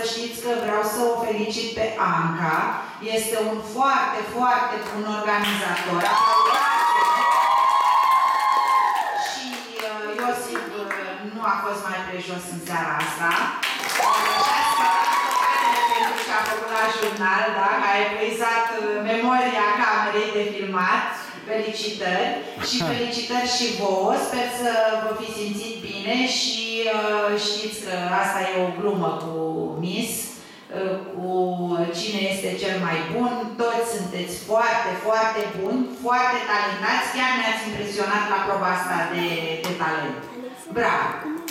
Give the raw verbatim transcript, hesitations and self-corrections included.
știți că vreau să o felicit pe Anca. Este un foarte, foarte bun organizator. Și Iosif nu a fost mai prejos în seara asta. Pentru că a făcut la jurnal, da? Că a epuizat memoria camerei de filmat. Felicitări și felicitări și vouă. Sper să vă fi simțit bine și uh, știți că asta e o glumă cu Miss, uh, cu cine este cel mai bun. Toți sunteți foarte, foarte buni, foarte talentați. Chiar ne-ați impresionat la proba asta de, de talent. Bravo!